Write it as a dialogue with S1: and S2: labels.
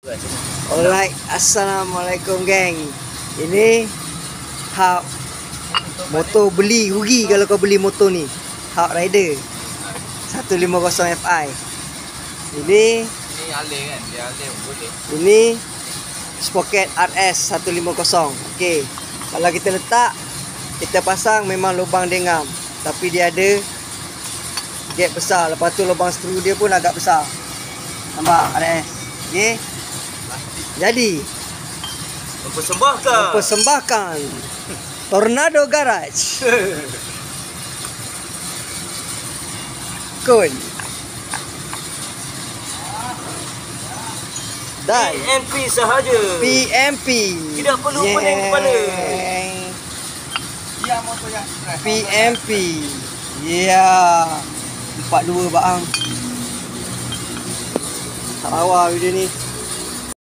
S1: Alright, assalamualaikum geng. Ini hak motor beli rugi kalau kau beli motor ni. Hak Rider 150 Fi. Ini
S2: alih kan, dia alih boleh.
S1: Ini Sprocket RS 150. Okey. Kalau kita letak, kita pasang memang lubang dia ngam, tapi dia ada gap besar. Lepas tu lubang skru dia pun agak besar. Nampak RS. Okey. Jadi mempersembahkan Tornado Garage. Kun. Dan
S2: PMP sahaja.
S1: PMP.
S2: Tidak perlu pening kepala.
S1: Ya, motor yang PMP. Ya. 42 baang. Tak lawa video ni.